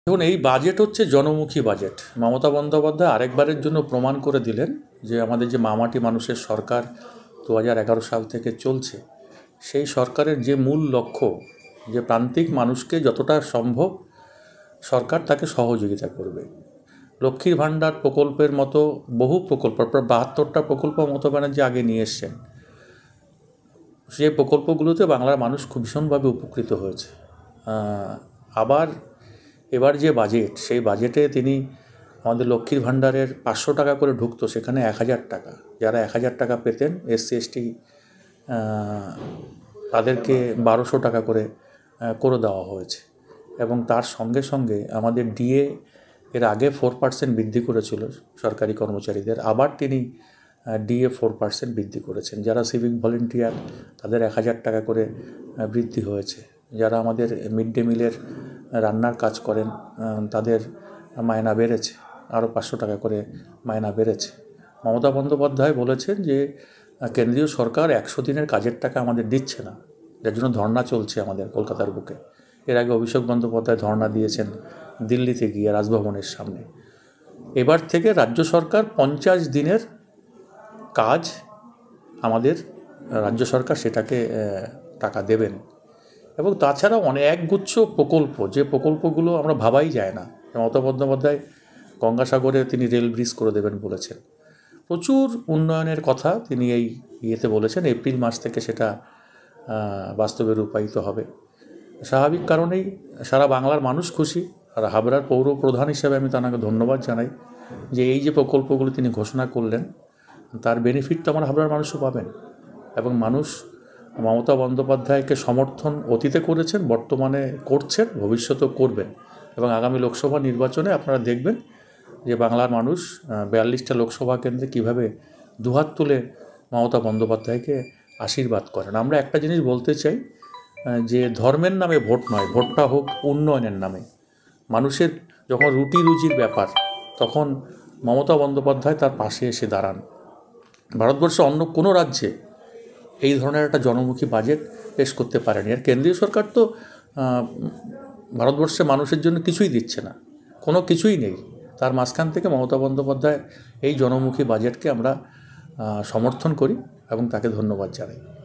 দেখুন, এই বাজেট হচ্ছে জনমুখী বাজেট। মমতা বন্দ্যোপাধ্যায় আরেকবারের জন্য প্রমাণ করে দিলেন যে আমাদের যে মামাটি মানুষের সরকার 2011 সাল থেকে চলছে, সেই সরকারের যে মূল লক্ষ্য, যে প্রান্তিক মানুষকে যতটা সম্ভব সরকার তাকে সহযোগিতা করবে। লক্ষ্মীর ভাণ্ডার প্রকল্পের মতো বহু প্রকল্প, প্রায় 72টা প্রকল্প মমতা ব্যানার্জি আগে নিয়ে এসছেন। সেই প্রকল্পগুলোতে বাংলার মানুষ খুব ভীষণভাবে উপকৃত হয়েছে। আবার এবার যে বাজেট, সেই বাজেটে তিনি আমাদের লক্ষ্মীর ভাণ্ডারের 500 টাকা করে ঢুকতো, সেখানে 1000 টাকা, যারা 1000 টাকা পেতেন SC ST তাদেরকে 1200 টাকা করে দেওয়া হয়েছে। এবং তার সঙ্গে সঙ্গে আমাদের DA এর আগে 4% বৃদ্ধি করেছিল সরকারি কর্মচারীদের, আবার তিনি DA 4% বৃদ্ধি করেছেন। যারা সিভিক ভলেন্টিয়ার তাদের 1000 টাকা করে বৃদ্ধি হয়েছে। যারা আমাদের মিড ডে মিলের রান্নার কাজ করেন তাদের মায়না বেড়েছে, আরও 500 টাকা করে মায়না বেড়েছে। মমতা বন্দ্যোপাধ্যায় বলেছেন যে কেন্দ্রীয় সরকার 100 দিনের কাজের টাকা আমাদের দিচ্ছে না, যার জন্য ধর্না চলছে আমাদের কলকাতার বুকে। এর আগে অভিষেক বন্দ্যোপাধ্যায় ধর্না দিয়েছেন দিল্লিতে গিয়ে রাজভবনের সামনে। এবার থেকে রাজ্য সরকার 50 দিনের কাজ আমাদের রাজ্য সরকার সেটাকে টাকা দেবেন। এবং তাছাড়াও অনেক একগুচ্ছ প্রকল্প, যে প্রকল্পগুলো আমরা ভাবাই যায় না। মমতা বন্দ্যোপাধ্যায় গঙ্গাসাগরে তিনি রেল ব্রিজ করে দেবেন বলেছেন। প্রচুর উন্নয়নের কথা তিনি এই ইয়েতে বলেছেন। এপ্রিল মাস থেকে সেটা বাস্তবে রূপায়িত হবে। স্বাভাবিক কারণেই সারা বাংলার মানুষ খুশি। আর হাবড়ার পৌর প্রধান হিসেবে আমি তাকে ধন্যবাদ জানাই যে এই যে প্রকল্পগুলো তিনি ঘোষণা করলেন, তার বেনিফিট তো আমার হাবড়ার মানুষও পাবেন। এবং মানুষ মমতা বন্দ্যোপাধ্যায়কে সমর্থন অতীতে করেছেন, বর্তমানে করছেন, ভবিষ্যতেও করবেন। এবং আগামী লোকসভা নির্বাচনে আপনারা দেখবেন যে বাংলার মানুষ 42টা লোকসভা কেন্দ্রে কীভাবে দুহাত তুলে মমতা বন্দ্যোপাধ্যায়কে আশীর্বাদ করেন। আমরা একটা জিনিস বলতে চাই যে ধর্মের নামে ভোট নয়, ভোটটা হোক উন্নয়নের নামে। মানুষের যখন রুটি রুজির ব্যাপার, তখন মমতা বন্দ্যোপাধ্যায় তার পাশে এসে দাঁড়ান। ভারতবর্ষে অন্য কোনো রাজ্যে এই ধরনের একটা জনমুখী বাজেট পেশ করতে পারেনি। আর কেন্দ্রীয় সরকার তো ভারতবর্ষে মানুষের জন্য কিছুই দিচ্ছে না, কোনো কিছুই নেই। তার মাঝখান থেকে মমতা বন্দ্যোপাধ্যায় এই জনমুখী বাজেটকে আমরা সমর্থন করি এবং তাকে ধন্যবাদ জানাই।